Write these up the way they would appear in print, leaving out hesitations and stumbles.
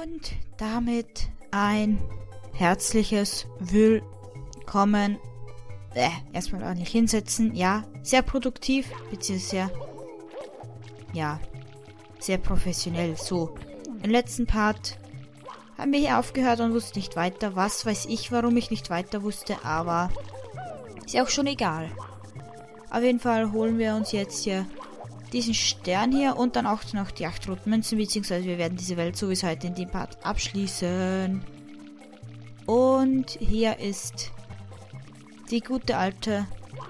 Und damit ein herzliches Willkommen. Erstmal ordentlich hinsetzen. Ja, sehr produktiv, beziehungsweise sehr professionell. So, im letzten Part haben wir hier aufgehört und wussten nicht weiter. Was weiß ich, warum ich nicht weiter wusste, aber ist ja auch schon egal. Auf jeden Fall holen wir uns jetzt hier diesen Stern hier und dann auch noch die 8 roten Münzen, beziehungsweise wir werden diese Welt sowieso heute in dem Part abschließen. Und hier ist die gute alte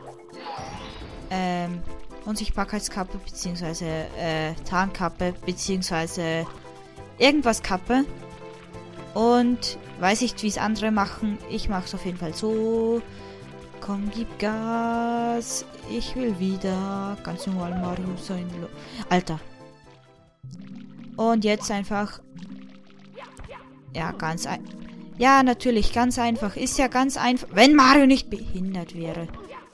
Unsichtbarkeitskappe, beziehungsweise Tarnkappe, beziehungsweise irgendwas Kappe. Und weiß nicht, wie es andere machen. Ich mache es auf jeden Fall so. Komm, gib Gas. Ich will wieder ganz normal Mario sein. Alter. Und jetzt einfach. Ja, ja, natürlich, ganz einfach. Ist ja ganz einfach. Wenn Mario nicht behindert wäre.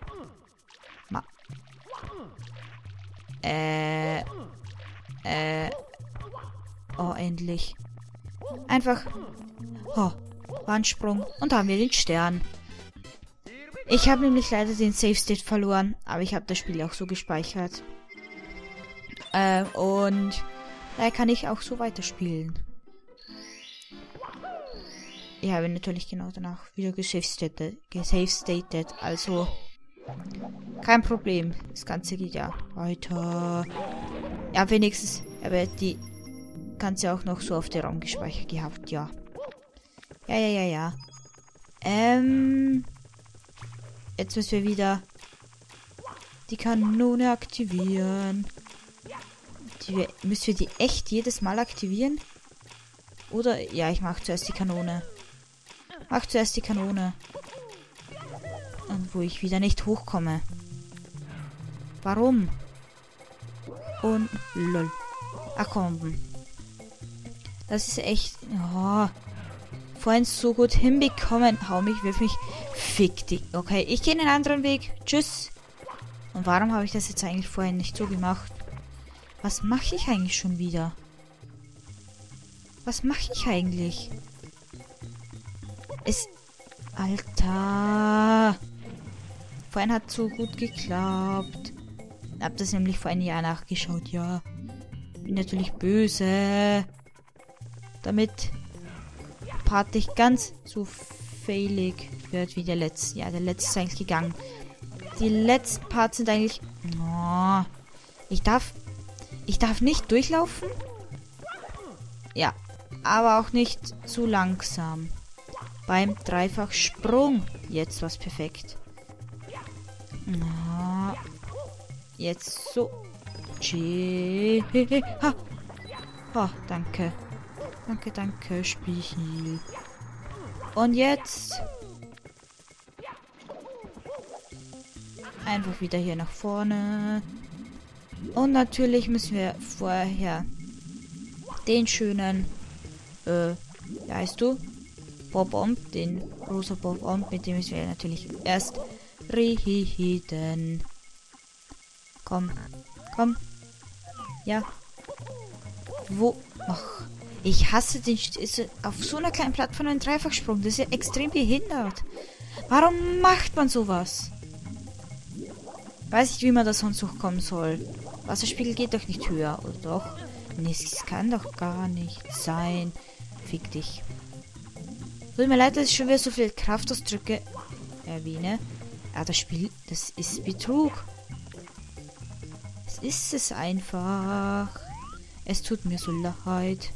Oh, endlich. Einfach. Oh, Wandsprung. Und da haben wir den Stern. Ich habe nämlich leider den Save State verloren, aber ich habe das Spiel auch so gespeichert. Und da kann ich auch so weiterspielen. Ich habe natürlich genau danach wieder gesavestated, also kein Problem. Das Ganze geht ja weiter. Ja, wenigstens, aber die Ganze auch noch so auf der Raum gespeichert gehabt, ja. Ja. Jetzt müssen wir wieder die Kanone aktivieren. Müssen wir die echt jedes Mal aktivieren? Oder? Ja, ich mache zuerst die Kanone. Und wo ich wieder nicht hochkomme. Warum? Und lol. Ach komm. Das ist echt. Oh, vorhin so gut hinbekommen. Hau mich, wirf mich. Fick dich. Okay, ich gehe einen anderen Weg. Tschüss. Und warum habe ich das jetzt eigentlich vorhin nicht so gemacht? Was mache ich eigentlich schon wieder? Was mache ich eigentlich? Alter. Vorhin hat so gut geklappt. Ich habe das nämlich vor einem Jahr nachgeschaut, ja. Bin natürlich böse. Damit Part nicht ganz so failig wird wie der letzte. Ja, der letzte ist eigentlich gegangen. Die letzten Parts sind eigentlich... Oh, ich darf nicht durchlaufen. Ja, aber auch nicht zu langsam. Beim Dreifachsprung. Jetzt war's perfekt. Oh, jetzt so. Oh, danke. Danke, Spiel. Und jetzt einfach wieder hier nach vorne. Und natürlich müssen wir vorher den schönen, wie heißt du? Bob-Omb, den rosa Bob-Omb, mit dem müssen wir natürlich erst reden. Komm. Ja. Wo? Ach. Ich hasse den... auf so einer kleinen Plattform ein Dreifachsprung. Das ist ja extrem behindert. Warum macht man sowas? Weiß nicht, wie man da sonst hochkommen soll. Wasserspiegel geht doch nicht höher, oder doch? Nee, es kann doch gar nicht sein. Fick dich. Tut mir leid, dass ich schon wieder so viel Kraftausdrücke erwähne. Ja, das Spiel, das ist Betrug. Es ist es einfach. Es tut mir so leid.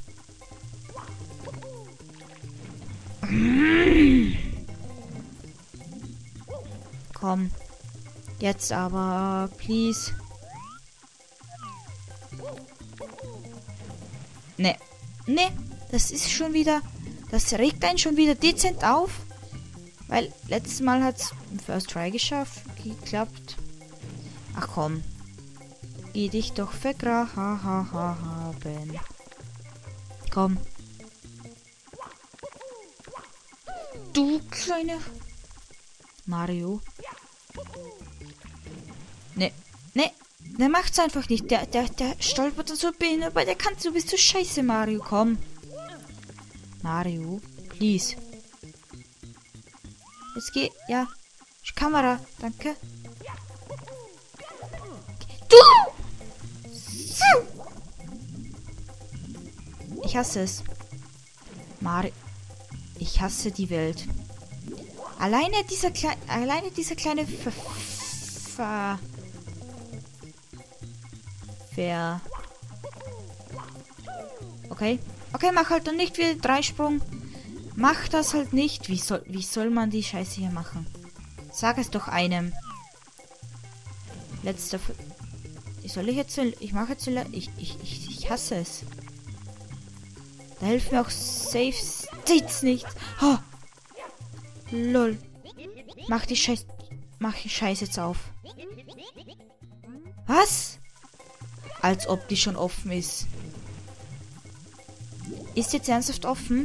Komm. Jetzt aber, please. Nee, das ist schon wieder... Das regt einen schon wieder dezent auf. Weil letztes Mal hat es im First Try geklappt. Ach komm. Geh dich doch vergraben. Komm. Du kleine... Mario. Nee. Der macht's einfach nicht. Der stolpert so behindert bei der Kante. Du bist so scheiße, Mario. Komm. Mario, please. Jetzt geh, ja. Kamera, danke. Du! Ich hasse es. Mario, ich hasse die Welt. Alleine dieser kleine Okay. Okay, mach halt dann nicht wieder Dreisprung. Mach das halt nicht. Wie soll man die Scheiße hier machen? Sag es doch einem. Letzter. Soll ich jetzt. Ich mache jetzt. Ich hasse es. Da hilft mir auch safe. Sieht's nicht. Oh. Lol. Mach die Scheiße jetzt auf. Was? Als ob die schon offen ist. Ist jetzt ernsthaft offen?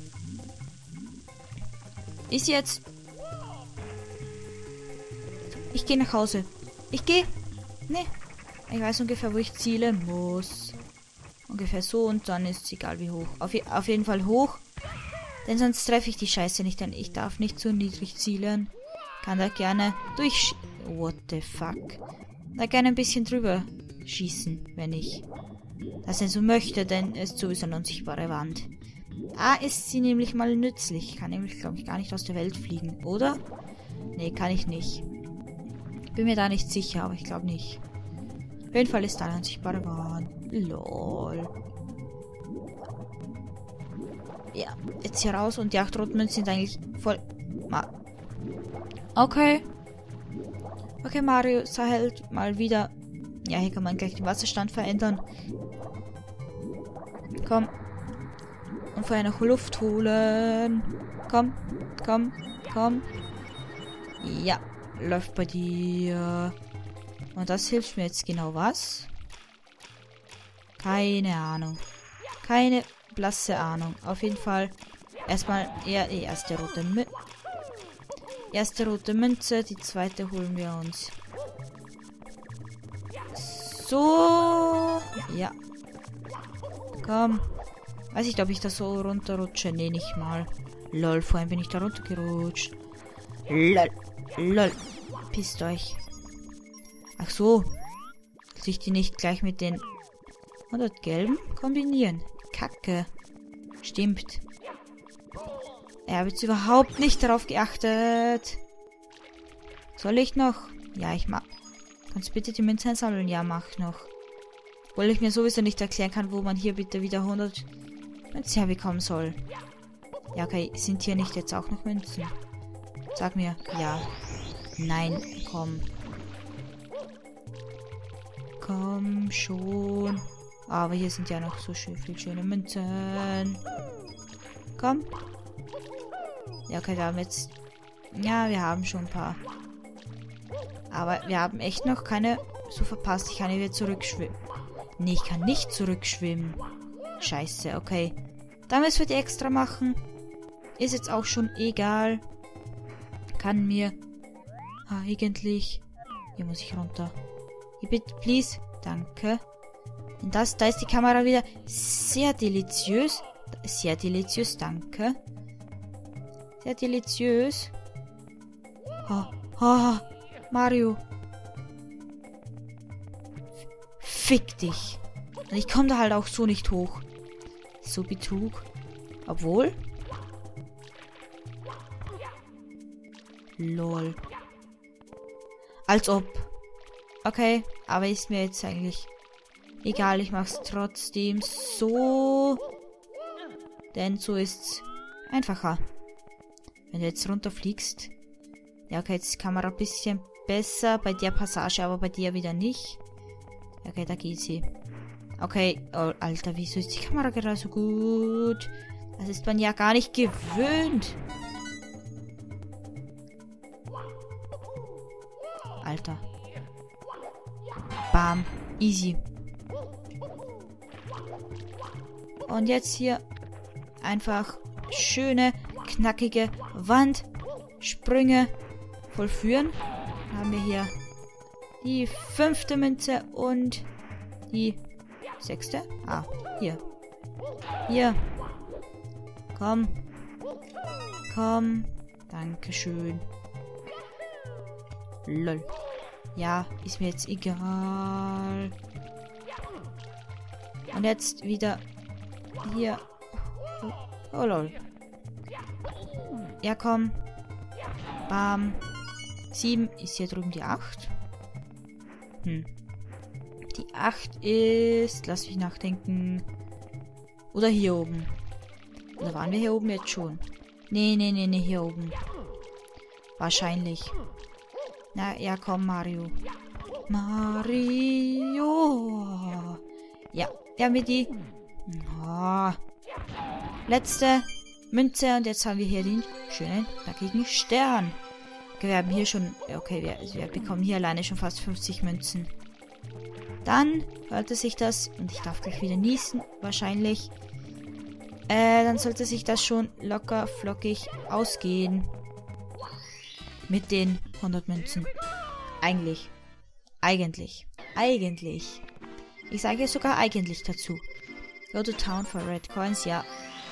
Ist jetzt... Ich gehe nach Hause. Ich gehe... Ne. Ich weiß ungefähr, wo ich zielen muss. Ungefähr so und dann ist es egal wie hoch. Auf jeden Fall hoch. Denn sonst treffe ich die Scheiße nicht. Denn ich darf nicht zu niedrig zielen. Kann da gerne durch... What the fuck? Da gerne ein bisschen drüber schießen, wenn ich das denn so möchte, denn es ist sowieso eine unsichtbare Wand. Ist sie nämlich mal nützlich. Kann nämlich, glaube ich, gar nicht aus der Welt fliegen, oder? Nee, kann ich nicht. Ich bin mir da nicht sicher, aber ich glaube nicht. Auf jeden Fall ist da eine unsichtbare Wand. Lol. Ja, jetzt hier raus und die 8 Rotmünzen sind eigentlich voll... Okay. Okay, Mario, sei halt mal wieder... Ja, hier kann man gleich den Wasserstand verändern. Komm. Und vorher noch Luft holen. Komm, komm, komm. Ja, läuft bei dir. Und das hilft mir jetzt genau was? Keine Ahnung. Keine blasse Ahnung. Auf jeden Fall erstmal eher die erste rote Münze. Die zweite holen wir uns. So. Ja. Komm. Weiß ich, ob ich da so runterrutsche. Nee, nicht mal. Lol, vorhin bin ich da runtergerutscht. Lol. Lol. Pisst euch. Ach so. Dass ich die nicht gleich mit den 100 gelben kombinieren. Kacke. Stimmt. Ich habe jetzt überhaupt nicht darauf geachtet. Soll ich noch? Ja, ich mach. Kannst du bitte die Münze einsammeln? Ja, mach noch. Obwohl ich mir sowieso nicht erklären kann, wo man hier bitte wieder 100 Münzen herbekommen soll. Ja, okay. Sind hier nicht jetzt auch noch Münzen? Sag mir. Ja. Nein, komm. Komm schon. Aber hier sind ja noch so viel schöne Münzen. Komm. Ja, okay, wir haben jetzt... Ja, wir haben schon ein paar. Aber wir haben echt noch keine... So verpasst. Ich kann hier wieder zurückschwimmen. Nee, ich kann nicht zurückschwimmen. Scheiße, okay. Dann müssen wir die extra machen. Ist jetzt auch schon egal. Kann mir... eigentlich... Hier muss ich runter. Hier bitte, please. Danke. Und da ist die Kamera wieder sehr deliziös. Sehr deliziös, danke. Sehr deliziös. Mario. Fick dich. Und ich komme da halt auch so nicht hoch. So Betrug. Obwohl. Lol. Als ob. Okay, aber ist mir jetzt eigentlich egal. Ich mach's trotzdem so. Denn so ist's einfacher. Wenn du jetzt runterfliegst. Ja, okay, jetzt ist die Kamera ein bisschen besser bei der Passage, aber bei dir wieder nicht. Okay, da geht sie. Okay, oh, Alter, wieso ist die Kamera gerade so gut? Das ist man ja gar nicht gewöhnt. Alter. Bam. Easy. Und jetzt hier einfach schöne, knackige Wandsprünge vollführen. Dann haben wir hier die 5. Münze und die 6. Hier. Hier. Komm. Komm. Dankeschön. Lol. Ja, ist mir jetzt egal. Und jetzt wieder hier. Oh, lol. Ja, komm. Bam. 7 ist hier drüben die 8. Die 8 ist... Lass mich nachdenken. Oder hier oben. Oder waren wir hier oben jetzt schon? Nee, hier oben. Wahrscheinlich. Na, ja, komm, Mario. Mario. Ja, wir haben die... Oh. Letzte Münze und jetzt haben wir hier den schönen, knackigen Stern. Okay, wir haben hier schon... Okay, wir bekommen hier alleine schon fast 50 Münzen. Dann sollte sich das... Und ich darf gleich wieder niesen, wahrscheinlich. Dann sollte sich das schon locker flockig ausgehen. Mit den 100 Münzen. Eigentlich. Ich sage jetzt sogar eigentlich dazu. Go to town for red coins, ja.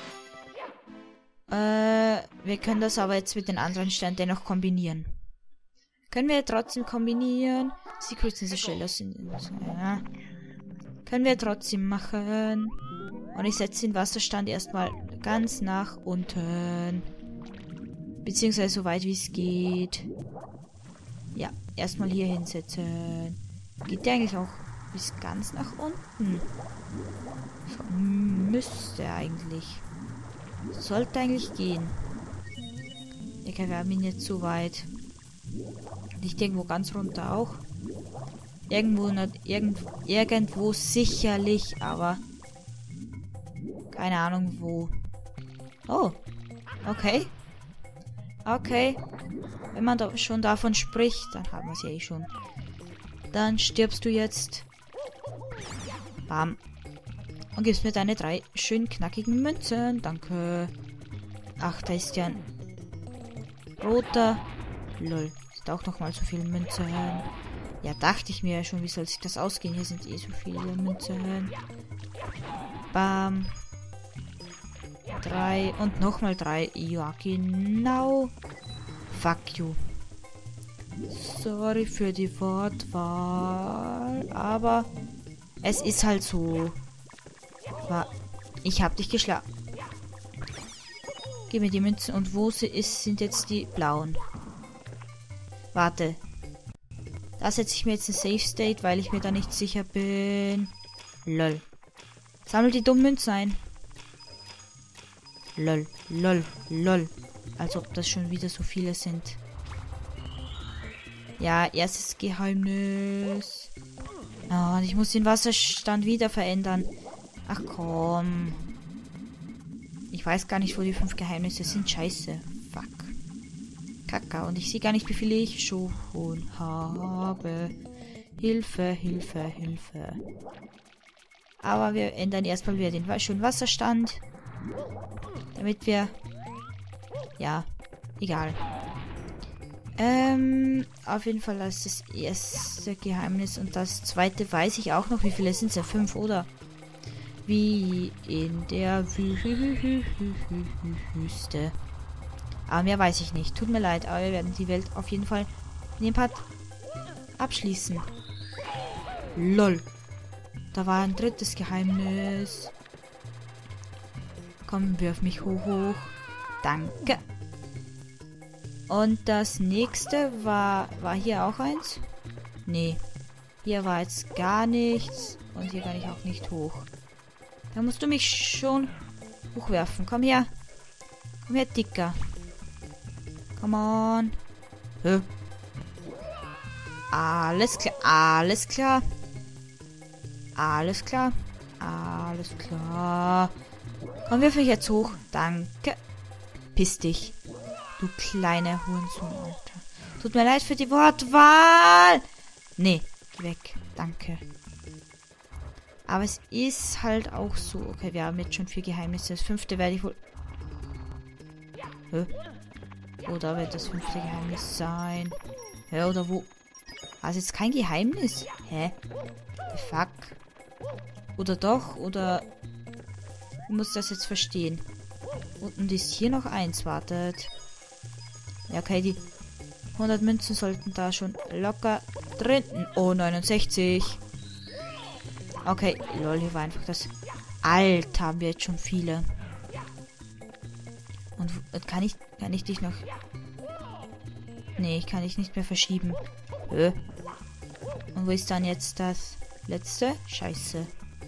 Wir können das aber jetzt mit den anderen Sternen dennoch kombinieren. Können wir trotzdem kombinieren? Secrets sind so schnell. Ja. Können wir trotzdem machen. Und ich setze den Wasserstand erstmal ganz nach unten. Beziehungsweise so weit wie es geht. Ja, erstmal hier hinsetzen. Geht der eigentlich auch bis ganz nach unten? So, müsste eigentlich. Sollte eigentlich gehen. Okay, wir haben ihn jetzt so weit. Nicht irgendwo ganz runter auch. Irgendwo sicherlich, aber keine Ahnung wo. Oh, okay. Okay. Wenn man da schon davon spricht, dann haben wir es ja eh schon. Dann stirbst du jetzt. Bam. Und gibst mir deine 3 schön knackigen Münzen. Danke. Ach, da ist ja ein roter. Lol. Ist auch nochmal so viele Münzen. Ja, dachte ich mir ja schon, wie soll sich das ausgehen? Hier sind eh so viele Münzen. Bam. 3 und nochmal 3. Ja, genau. Fuck you. Sorry für die Wortwahl, aber es ist halt so. Ich hab dich geschlagen. Gib mir die Münzen und wo sie ist, sind jetzt die blauen. Warte. Da setze ich mir jetzt ein Safe State, weil ich mir da nicht sicher bin. Lol. Sammel die dummen Münzen ein. Lol. Als ob das schon wieder so viele sind. Ja, erstes Geheimnis. Oh, und ich muss den Wasserstand wieder verändern. Ach komm. Ich weiß gar nicht, wo die 5 Geheimnisse sind. Scheiße. Fuck. Kacke. Und ich sehe gar nicht, wie viele ich schon habe. Hilfe. Aber wir ändern erstmal wieder den schönen Wasserstand. Damit wir... Ja, egal. Auf jeden Fall ist das erste Geheimnis und das zweite weiß ich auch noch. Wie viele sind es ja? 5, oder? Wie in der Wüste. Aber mehr weiß ich nicht. Tut mir leid, aber wir werden die Welt auf jeden Fall in dem Part abschließen. Lol. Da war ein drittes Geheimnis. Komm, wirf mich hoch. Danke. Und das nächste war hier auch eins? Nee. Hier war jetzt gar nichts. Und hier kann ich auch nicht hoch. Da musst du mich schon hochwerfen. Komm her. Komm her, Dicker. Come on. Hä? Alles klar. Komm, wirf mich jetzt hoch. Danke. Piss dich. Du kleiner Hurensohn, Alter. Tut mir leid für die Wortwahl. Nee, weg. Danke. Aber es ist halt auch so. Okay, wir haben jetzt schon 4 Geheimnisse. Das 5. werde ich wohl... Hä? Oder wird das 5. Geheimnis sein? Hä, oder wo? Also jetzt kein Geheimnis? Hä? Fuck. Oder doch? Oder... Ich muss das jetzt verstehen. Und ist hier noch eins, wartet. Ja, okay, die 100 Münzen sollten da schon locker drin. Oh, 69. Okay, lol, hier war einfach das... Alter, haben wir jetzt schon viele. Und kann ich dich noch... Nee, ich kann dich nicht mehr verschieben. Und wo ist dann jetzt das letzte? Scheiße.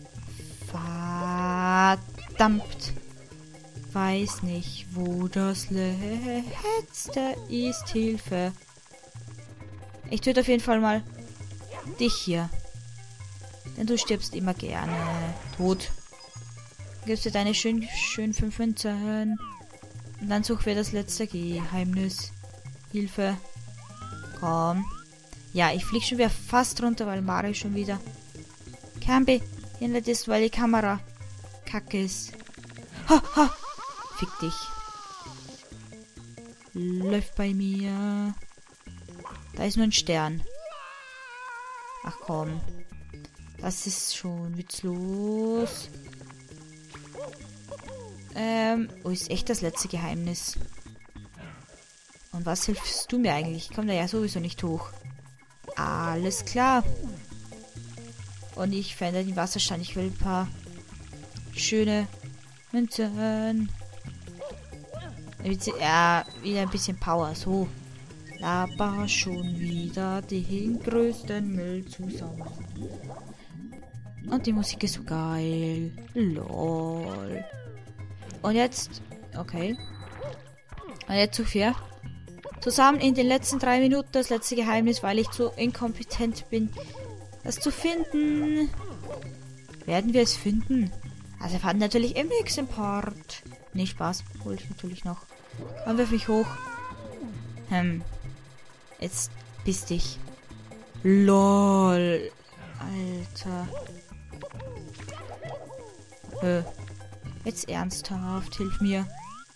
Verdammt. Weiß nicht, wo das letzte ist. Hilfe. Ich töte auf jeden Fall mal dich hier. Denn du stirbst immer gerne. Tot. Gibst dir deine schön 5 Münzen. Und dann suchen wir das letzte Geheimnis. Hilfe. Komm. Ja, ich fliege schon wieder fast runter, weil Mario schon wieder... Camby, hinter ist, weil die Kamera kacke ist. Ha, ha. Fick dich. Läuft bei mir. Da ist nur ein Stern. Ach komm. Das ist schon witzlos. Oh, ist echt das letzte Geheimnis. Und was hilfst du mir eigentlich? Ich komme da ja sowieso nicht hoch. Alles klar. Und ich verändere den Wasserstand. Ich will ein paar schöne Münzen. Ja, wieder ein bisschen Power. So. Aber schon wieder den größten Müll zusammen. Und die Musik ist so geil. Lol. Und jetzt... Okay. Und jetzt zu vier. Zusammen in den letzten 3 Minuten das letzte Geheimnis, weil ich zu inkompetent bin, das zu finden. Werden wir es finden? Also wir fanden natürlich im nächsten Part. Nee, Spaß. Hol ich natürlich noch. Dann wirf mich hoch. Jetzt bist dich. LOL. Alter. Jetzt ernsthaft. Hilf mir.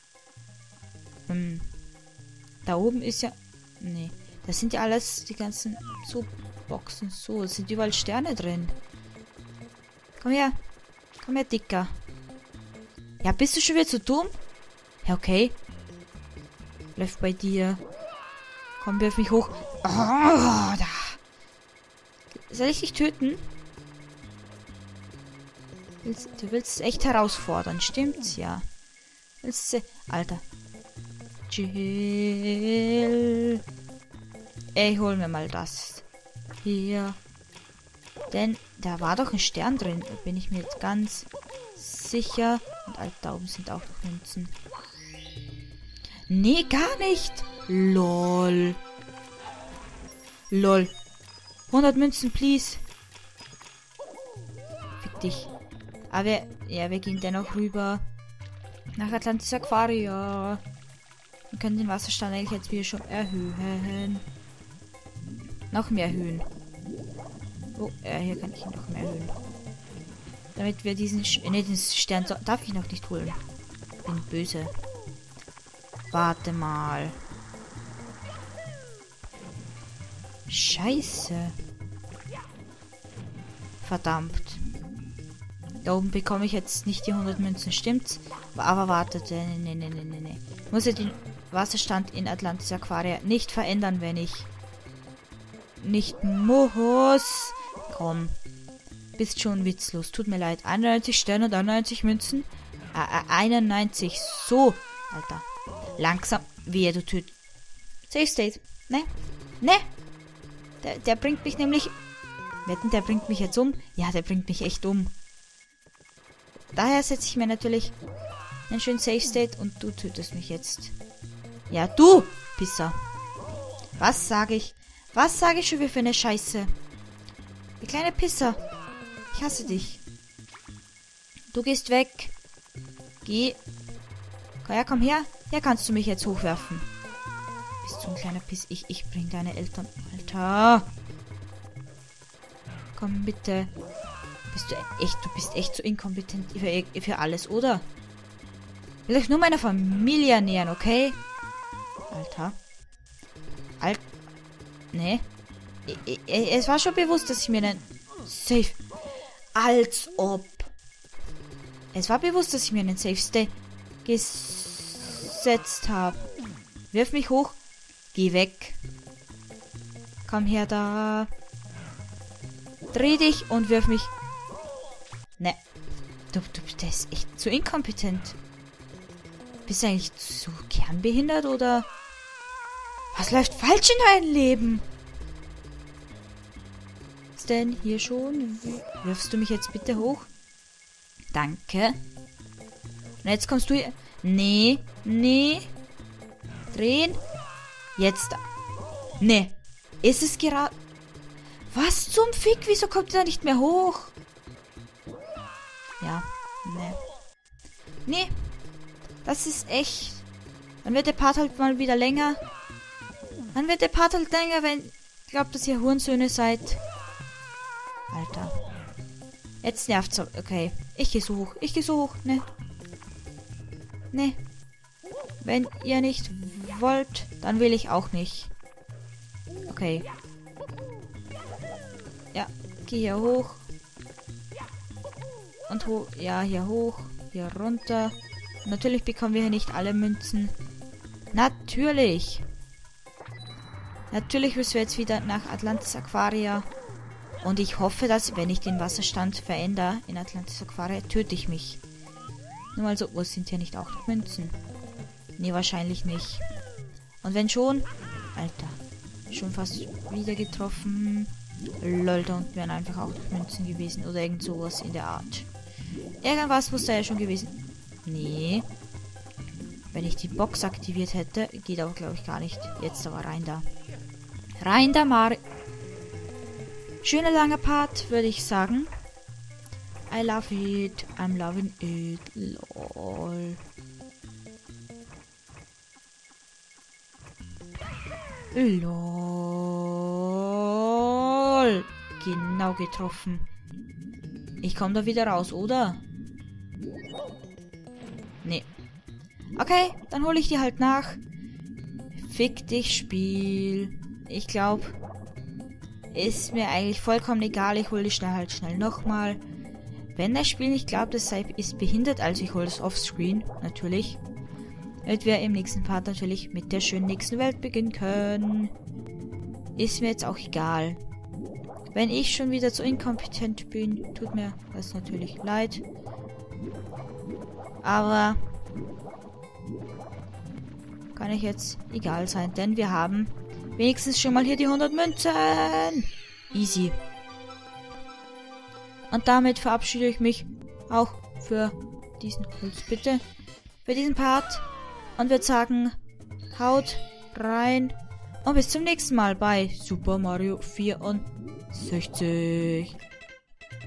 Da oben ist ja... Nee. Das sind ja alles die ganzen Boxen. So, es sind überall Sterne drin. Komm her. Komm her, Dicker. Ja, bist du schon wieder zu dumm? Ja, okay. Läuft bei dir. Komm, wirf mich hoch. Oh, da. Soll ich dich töten? Du willst es echt herausfordern, stimmt's? Ja. Alter. Chill. Ich hol mir mal das. Hier. Denn da war doch ein Stern drin. Da bin ich mir jetzt ganz sicher. Und Alter, da oben sind auch noch Münzen. Nee, gar nicht. LOL. LOL. 100 Münzen, please. Fick dich. Aber wir gehen dennoch rüber. Nach Atlantis Aquaria. Wir können den Wasserstand eigentlich jetzt wieder schon erhöhen. Noch mehr erhöhen. Oh, hier kann ich ihn noch mehr erhöhen. Damit wir diesen... den Stern darf ich noch nicht holen. Bin böse. Warte mal. Scheiße. Verdammt. Da oben bekomme ich jetzt nicht die 100 Münzen, stimmt's? Aber wartet, nee. Ich muss ja den Wasserstand in Atlantis Aquaria nicht verändern, wenn ich nicht muss. Komm. Bist schon witzlos. Tut mir leid. 91 Sterne und 91 Münzen. 91. So. Alter. Langsam. Wehe, du tötest. Safe State. Ne? Der bringt mich nämlich... Wetten, der bringt mich jetzt um? Ja, der bringt mich echt um. Daher setze ich mir natürlich einen schönen Safe State und du tötest mich jetzt. Ja, du, Pisser. Was sage ich? Was sage ich schon wieder für eine Scheiße? Der kleine Pisser. Ich hasse dich. Du gehst weg. Geh. Ja, komm her. Ja, kannst du mich jetzt hochwerfen. Bist du ein kleiner Piss? Ich bring deine Eltern. Alter. Komm, bitte. Du bist echt so inkompetent für alles, oder? Ich will euch nur meiner Familie ernähren, okay? Alter. Nee. Es war schon bewusst, dass ich mir einen Safe... Als ob. Es war bewusst, dass ich mir einen Safe Stay gesetzt habe. Wirf mich hoch. Geh weg. Komm her da. Dreh dich und wirf mich. Ne. Du bist echt zu inkompetent. Bist du eigentlich zu kernbehindert oder... Was läuft falsch in deinem Leben? Was denn hier schon? Wirfst du mich jetzt bitte hoch? Danke. Und jetzt kommst du hier... Nee. Drehen. Jetzt. Nee. Ist es gerade... Was zum Fick? Wieso kommt er nicht mehr hoch? Ja. Nee. Das ist echt... Dann wird der Part halt mal wieder länger. Wenn ich glaube, dass ihr Hurensöhne seid. Alter. Jetzt nervt's. Okay. Ich geh so hoch. Ne. Wenn ihr nicht wollt, dann will ich auch nicht. Okay. Ja. Geh hier hoch. Und ja, hier hoch. Hier runter. Natürlich bekommen wir hier nicht alle Münzen. Natürlich. Natürlich müssen wir jetzt wieder nach Atlantis Aquaria. Und ich hoffe, dass, wenn ich den Wasserstand verändere in Atlantis Aquaria, töte ich mich. Nur mal so, sind hier nicht auch noch Münzen? Nee, wahrscheinlich nicht. Und wenn schon... Alter, schon fast wieder getroffen. Lol, da unten wären einfach auch noch Münzen gewesen. Oder irgend sowas in der Art. Irgendwas muss da ja schon gewesen... Nee. Wenn ich die Box aktiviert hätte, geht aber, glaube ich, gar nicht. Jetzt aber rein da. Rein da, Mario. Schöner langer Part, würde ich sagen. I love it. I'm loving it. Lol. Lol. Genau getroffen. Ich komme da wieder raus, oder? Nee. Okay, dann hole ich die halt nach. Fick dich, Spiel. Ich glaube, ist mir eigentlich vollkommen egal. Ich hole die schnell nochmal. Wenn das Spiel nicht glaubt, es ist behindert, also ich hole es offscreen, natürlich. Damit wir im nächsten Part natürlich mit der schönen nächsten Welt beginnen können. Ist mir jetzt auch egal. Wenn ich schon wieder zu inkompetent bin, tut mir das natürlich leid. Aber kann ich jetzt egal sein, denn wir haben wenigstens schon mal hier die 100 Münzen. Easy. Und damit verabschiede ich mich auch für diesen für diesen Part und würde sagen, haut rein und bis zum nächsten Mal bei Super Mario 64.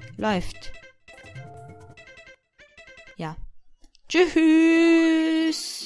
Läuft. Ja. Tschüss.